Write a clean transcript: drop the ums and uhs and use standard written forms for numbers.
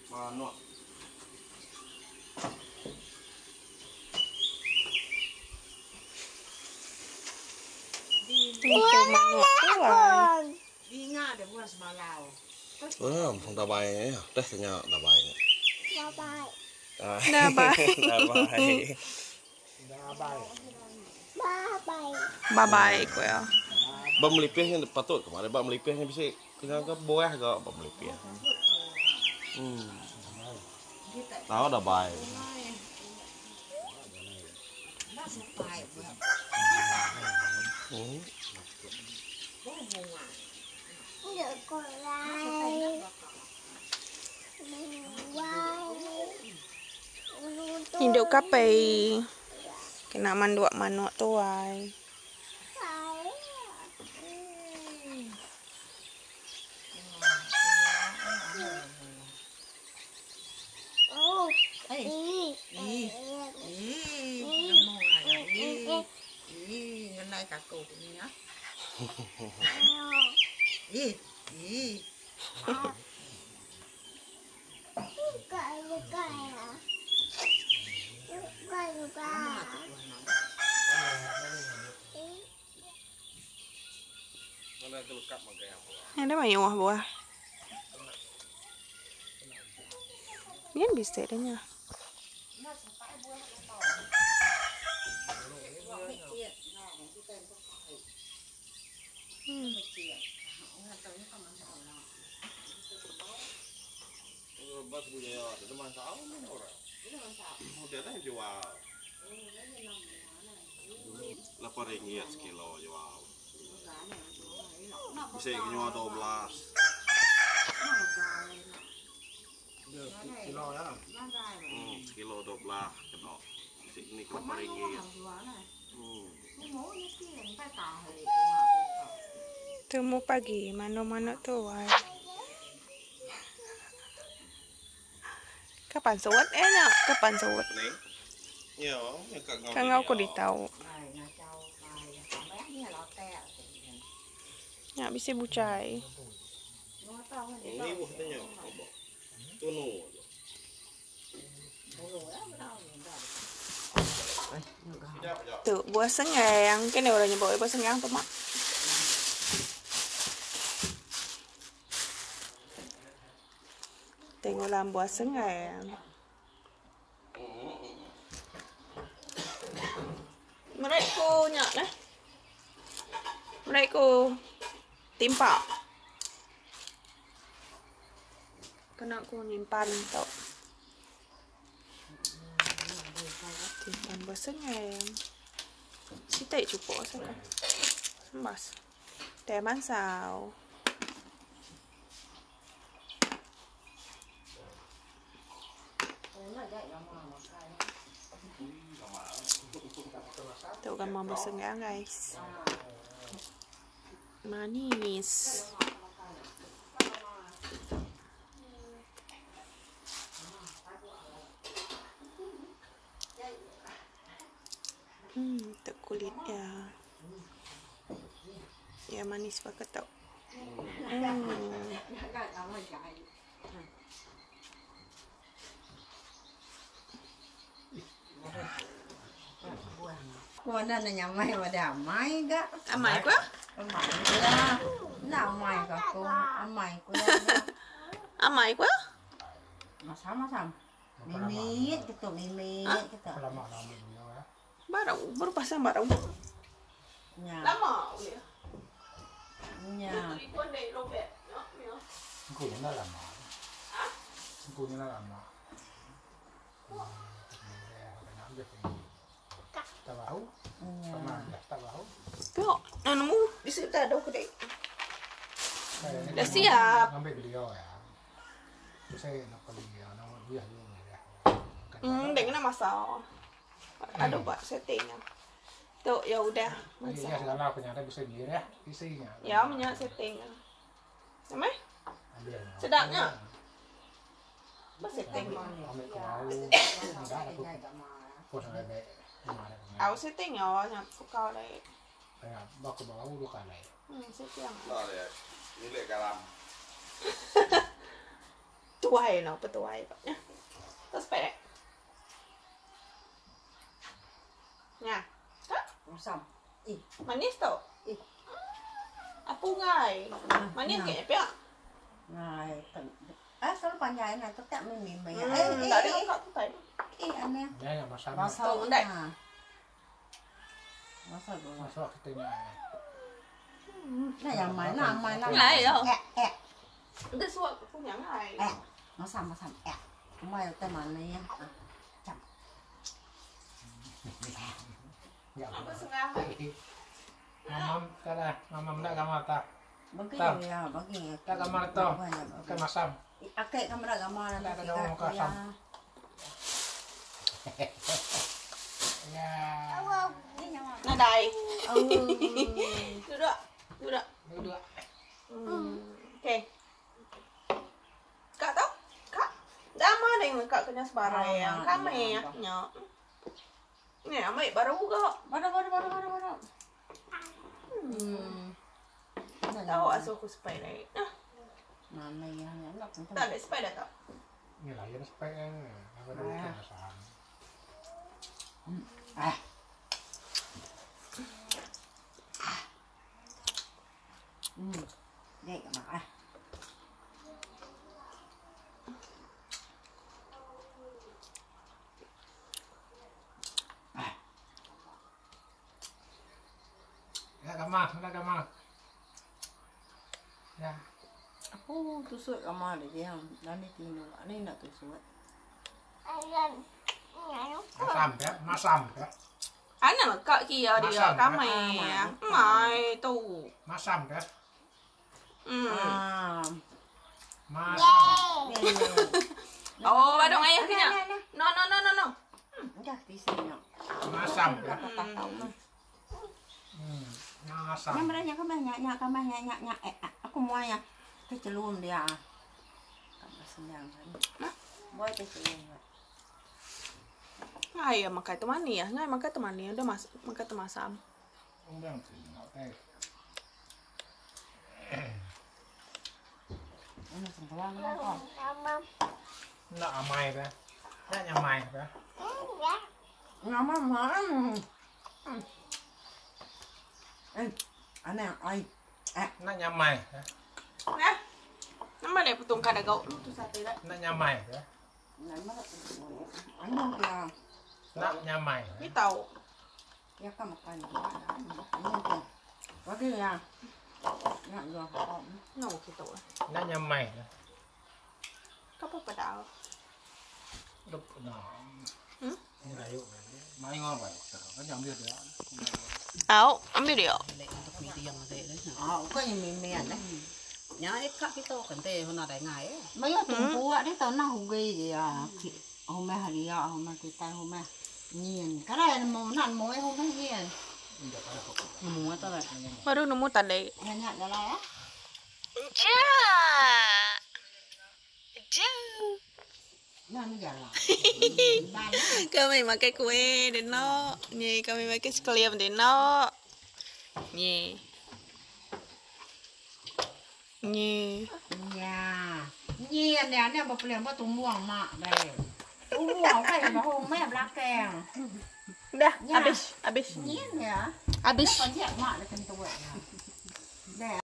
Manuk. Itu manuk tuai. Đi Nga để mua mà Lào. Không đào bài nhé, đấy thì nhờ đào bài. Đà bài. Đào bài. Ba bài của em. Bam melipihnya patut kemarin bam melipihnya bisa tinggal ke bawah ke bam melipih. Đó đào bài. Hidup kape kena manduak manuk tuai. Ngân này cả cổ nhá. Ada banyak buah. Ini bisa adanya. Bas punya ya, itu masalah orang. Modalnya jual. 8 ringgit sekilo jual. Bisa jual 12. Kilo ya. Kilo 12 kena. Ini 8 ringgit. Temu pagi manuk-manuk tuai. Kapan suat enak? Kapan suat? Iya, Kan aku ditahu. Ya bisa bucai. Ini buahnya apa? Tunu. Tuh buah sengang. Cái này là nhà bội buah sengang tuh mak. Tengok làm buah sengang. Mereka nyak lah. Mereka timpa. Kena aku nyimpan tau. Simpan buah sengang. Sita cukup sengang. Sembas. Teh mansau. Tuh kan mau sengang guys. Manis. Tuh kulitnya. Ya manis banget tau. Mana là nhà mày mà đảo máy gắt. Amai quá. Mày ra. Nào mày cả cô. Mày quá. Amai quá. Mà sao? Mimit gitu, mimit gitu. Baru pasang baru. Nhà. Lama. Nhà. Singkunya na lama. Singkunya na lama. Tahu? Sama ya, tahu. Pero, ano mo? Bisita daw ko deh. Udah siap. Ngambil beliau ya. Terus saya nak pergi ano dia juga ya. Dengan masalah. Aduh pak, settingnya. Tuh, ya udah. Iya, segala penyata bisa biar ya, isinya. Ya, punya settingnya. Sama? Ambil. Sedapnya. Apa setting? Ambil ke bawah. Enggak ada tuh. Pos lebe. Aku setting ya, nyampe kau deh. Kayak bawa ke bawah dulu kali. Setting. Đó là ini lek garam. tuai no, petuai paknya. Terus pede. Nha. Xong. Manis tau? Apu ngai. Manis kayaknya pia. Ngai. Sao còn dài này tôi tạm mình mềm mềm. Đợi đi con cậu thấy. Anh em. Ya yang masam. Masuk đây. Masuk dulu. Masuk ke tengah. Này là máy làm Này đâu? Cái suốt không nhắn này. nó sầm mày tay mà này nha. Chậm. Ya. Apa sengaja? Mamam dah kamar tak. Bagi ya, bagi. Tak kamar tu. Ke masam. Akek kamera gambar Tak ada orang kasam. Ya. Nah đây. Duduk. Duduk. Oke. Kak tau? Kak. Dama deh kak kena sebarang. Kami ya. Ini amai baru kok. Baru. Tahu asal aku sepeda. Mana ya, enak. Tak ada sepeda tak? Ini lah ya supaya apa namanya masam. Đây các bạn. Dah kamar. Ya. Aku tusuk kamar dia. Dan ini tino, ini nak tusuk. Masam ya. Anh là cậu kia đi ở cá mè mày tù. Masam ya. Masam. Oh, badong ayah kena. No. Dah di sini. Masam ya. Tahu. Masam. Yang beranya kamar aku mau ya. Kecelum dia. Kamar senang kan. Buat kecelum. Ay, makai temani ya. Ngai makai temani udah makai temasam. Undang sih, teh. Ini sembuhan kok. Nak amai dah. Nak nyamai dah. Ngomong aneh ai. Nak nyamai dah. Nè. Nama dia petung kada kau. Tu sate dah. Nak nyamai dah. Anh đâu kìa. Nak nyamai. Ni tahu. Ya kan makan. Ini tuh. Bagi ya. Nak jo. No gitu. Nak nyamai. Kau apa dah? Đục nó. Ini layu. Mai ngon vậy. Có dòng được đó. Áo, ambil dia. Untuk video yang ada đấy. Có gì mềm đấy. Nhá, ít các cái tô cần tê hôm nào đại ngày ấy. Mấy cái tùng phú á, đấy tao nào hùng ghê gì à. Hôm nay hả đi à, hôm nay cái tay hôm nay. Nhìn, cái này là màu nặn mối hôm nay nhìn. Ngomong apa lah? Baru nemu tadi. Nhận ra là á. Nó giờ là. Kami makai kue đến nó. Nhi, kami makai sekalian đến nó. Nhi. Nhà. Nhìn nè, nè bọc liền có tùng muồng mạ đây. Tùng muồng phải là hôm mẹ lá kèng. Dah, habis. Nhìn nè. Habis. Còn nhẹ mạ là cần tuổi.